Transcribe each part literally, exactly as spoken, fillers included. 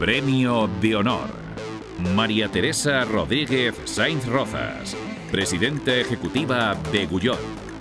Premio de Honor. María Teresa Rodríguez Sainz Rozas, presidenta ejecutiva de Gullón.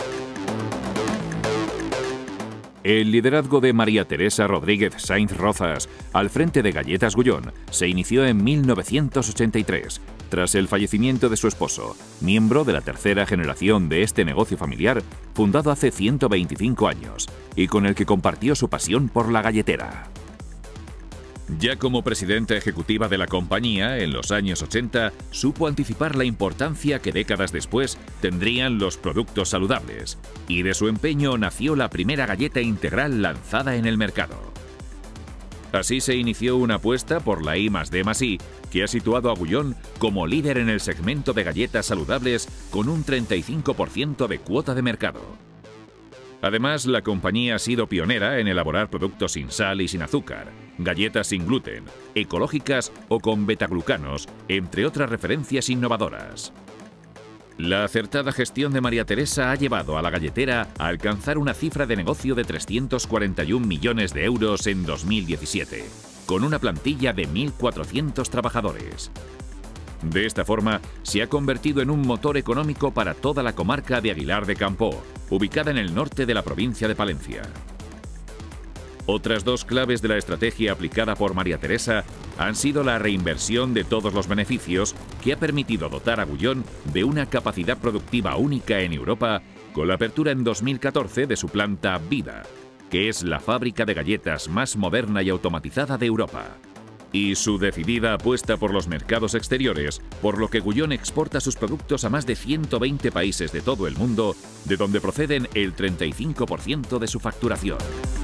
El liderazgo de María Teresa Rodríguez Sainz Rozas al frente de Galletas Gullón se inició en mil novecientos ochenta y tres, tras el fallecimiento de su esposo, miembro de la tercera generación de este negocio familiar, fundado hace ciento veinticinco años, y con el que compartió su pasión por la galletera. Ya como presidenta ejecutiva de la compañía, en los años ochenta, supo anticipar la importancia que décadas después tendrían los productos saludables, y de su empeño nació la primera galleta integral lanzada en el mercado. Así se inició una apuesta por la I más D más I, que ha situado a Gullón como líder en el segmento de galletas saludables con un treinta y cinco por ciento de cuota de mercado. Además, la compañía ha sido pionera en elaborar productos sin sal y sin azúcar, galletas sin gluten, ecológicas o con betaglucanos, entre otras referencias innovadoras. La acertada gestión de María Teresa ha llevado a la galletera a alcanzar una cifra de negocio de trescientos cuarenta y un millones de euros en dos mil diecisiete, con una plantilla de mil cuatrocientos trabajadores. De esta forma, se ha convertido en un motor económico para toda la comarca de Aguilar de Campoo, ubicada en el norte de la provincia de Palencia. Otras dos claves de la estrategia aplicada por María Teresa han sido la reinversión de todos los beneficios, que ha permitido dotar a Gullón de una capacidad productiva única en Europa, con la apertura en dos mil catorce de su planta Vida, que es la fábrica de galletas más moderna y automatizada de Europa. Y su decidida apuesta por los mercados exteriores, por lo que Gullón exporta sus productos a más de ciento veinte países de todo el mundo, de donde proceden el treinta y cinco por ciento de su facturación.